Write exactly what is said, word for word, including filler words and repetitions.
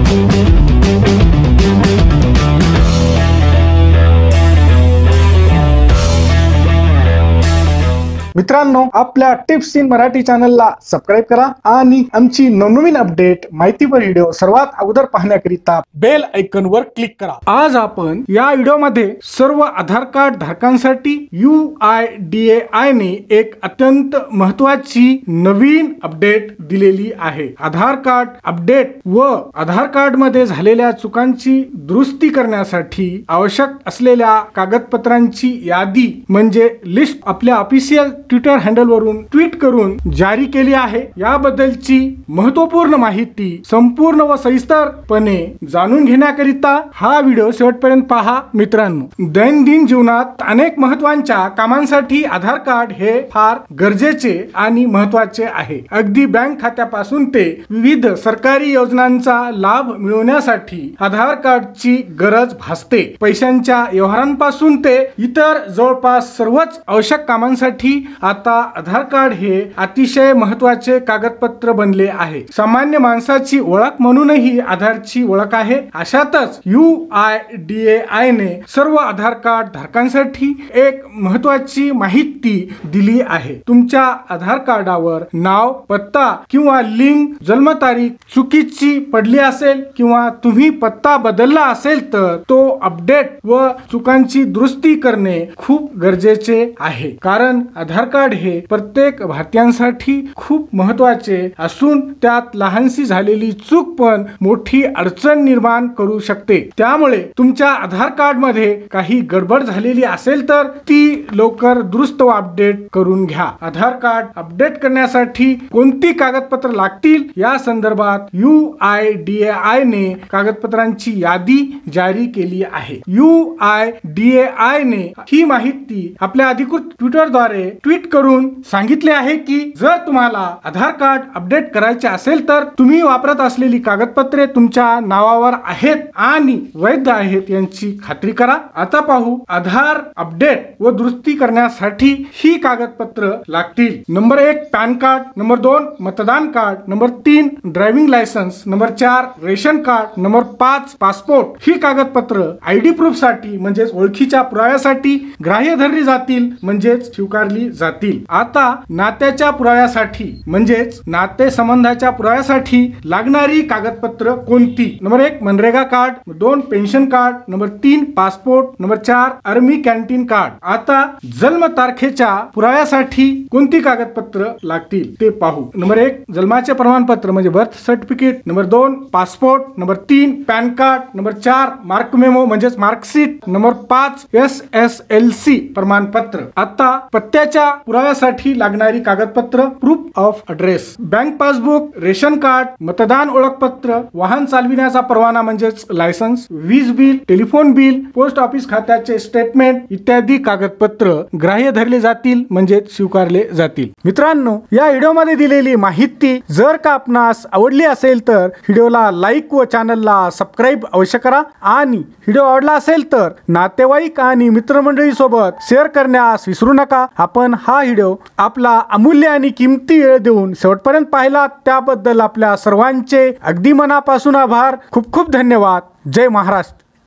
मित्रांनो, आपल्या tips in Marathi चॅनलला सबस्क्राइब करा आणि आमची नवनवीन अपडेट माहितीपर व्हिडिओ सर्वात अगोदर पाहण्याकरिता बेल आयकॉन वर क्लिक करा। आज आपण या व्हिडिओमध्ये सर्व आधार कार्ड धारकांसाठी U I D A I ने एक अत्यंत महत्त्वाची नवीन अपडेट दिलेली आहे। आधार कार्ड अपडेट व आधार कार्ड मध्ये झालेल्या चुकांची दुरुस्ती करण्यासाठी आवश्यक असलेल्या कागदपत्रांची यादी म्हणजे लिस्ट आपल्या ऑफिशियल ट्विटर हँडल वरून ट्वीट करून जारी केली आहे। याबद्दलची महत्त्वपूर्ण माहिती संपूर्ण व सविस्तरपणे जाणून घेण्याकरिता हा व्हिडिओ शेवटपर्यंत पहा। मित्रांनो, दैनंदिन जीवनात अनेक महत्त्वाच्या कामांसाठी आधार कार्ड हे फार गरजेचे आणि महत्त्वाचे आहे। अगदी बँक खात्यापासून ते विविध सरकारी योजनांचा लाभ मिळवण्यासाठी आधार कार्डची गरज भासते। पैशांच्या व्यवहारांपासून ते इतर जवळपास सर्वच आवश्यक कामांसाठी आता आधार कार्ड हे अतिशय महत्त्वाचे कागदपत्र बनले आहे। सामान्य माणसाची ओळख म्हणूनही आधारची ओळख आहे। अशातच U I D A I ने सर्व आधार कार्ड धारकांसाठी एक महत्त्वाची माहिती दिली आहे। तुमच्या आधार कार्डावर नाव, पत्ता किंवा लिंक, जन्मतारीख चुकीची पडली असेल किंवा तुम्ही पत्ता बदलला असेल तर तो अपडेट व चुकांची दुरुस्ती करणे खूप गरजेचे आहे। कारण आधार कार्ड हे प्रत्येक भारतीयांसाठी खूप महत्त्वाचे असून त्यात लहानशी झालेली चूक पण मोठी अडचण निर्माण करू शकते। त्यामुळे तुमच्या आधार कार्ड मध्ये काही गडबड झालेली असेल तर ती लवकर दुरुस्त व अपडेट करून घ्या। आधार कार्ड अपडेट करण्यासाठी कोणती कागदपत्र लागतील या संदर्भात U I D A I ने कागदपत्रांची यादी जारी केली आहे। U I D A I ने ही माहिती आपल्या अधिकृत ट्विटरद्वारे ट्वीट करून सांगितले आहे की जर तुम्हाला आधार कार्ड अपडेट करायचे असेल तर तुम्ही वापरत असलेली कागदपत्रे तुमच्या नावावर आहेत आणि वैध आहेत यांची खात्री करा। आता पाहू आधार अपडेट व दुरुस्ती करण्यासाठी ही कागदपत्र लागतील। नंबर एक पॅन कार्ड, नंबर दोन मतदान कार्ड, नंबर तीन ड्रायव्हिंग लायसन्स, नंबर चार रेशन कार्ड, नंबर पाच पासपोर्ट। ही कागदपत्र आयडी प्रूफ साठी म्हणजेच ओळखीच्या पुराव्यासाठी ग्राह्य धरली जातील म्हणजेच स्वीकारली जातील। आता नात्याच्या पुराव्यासाठी म्हणजेच नाते संबंधाच्या पुराव्यासाठी लागणारी कागदपत्र कोणती? नंबर एक मनरेगा कार्ड, दोन पेन्शन कार्ड, नंबर तीन पासपोर्ट, नंबर चार आर्मी कॅन्टीन कार्ड। आता जन्म तारखेच्या पुराव्यासाठी कोणती कागदपत्र लागतील ते पाहू। नंबर एक जन्माचे प्रमाणपत्र म्हणजे बर्थ सर्टिफिकेट, नंबर दोन पासपोर्ट, नंबर तीन पॅन कार्ड, नंबर चार मार्क मेमो म्हणजेच मार्कशीट, नंबर पाच एस एस एल सी प्रमाणपत्र। आता पत्त्याच्या पुराव्यासाठी लागणारी कागदपत्र proof of address, bank passbook, ration card, मतदान ओळखपत्र, वाहन चालविण्याचा परवाना म्हणजेच लायसन्स, वीज bill, telephone bill, post office खात्याचे स्टेटमेंट इत्यादी कागदपत्र ग्राह्य धरले जातील म्हणजे स्वीकारले जातील। मित्रांनो, या व्हिडिओमध्ये दिलेली माहिती जर का आपणास आवडली असेल तर व्हिडिओला लाईक व चॅनलला सबस्क्राईब अवश्य करा आणि व्हिडिओ आवडला असेल तर नातेवाईक आणि मित्रमंडळी सोबत शेअर करण्यास विसरू नका। आपण हा व्हिडिओ आपला अमूल्य आणि किमती वेळ देऊन शेवटपर्यंत पाहिला त्याबद्दल आपल्या सर्वांचे अगदी मनापासून आभार। खूप खूप धन्यवाद। जय महाराष्ट्र।